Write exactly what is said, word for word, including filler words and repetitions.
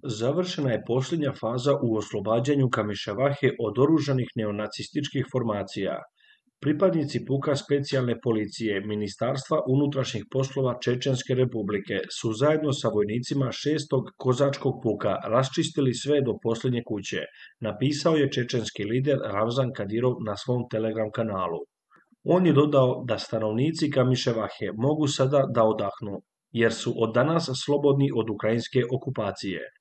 Završena je posljednja faza u oslobađanju Kamiševahe od oružanih neonacističkih formacija. Pripadnici puka specijalne policije Ministarstva unutrašnjih poslova Čečenske republike su zajedno sa vojnicima šestog kozačkog puka raščistili sve do posljednje kuće, napisao je čečenski lider Ravzan Kadirov na svom Telegram kanalu. On je dodao da stanovnici Kamiševahe mogu sada da odahnu, jer su od danas slobodni od ukrajinske okupacije.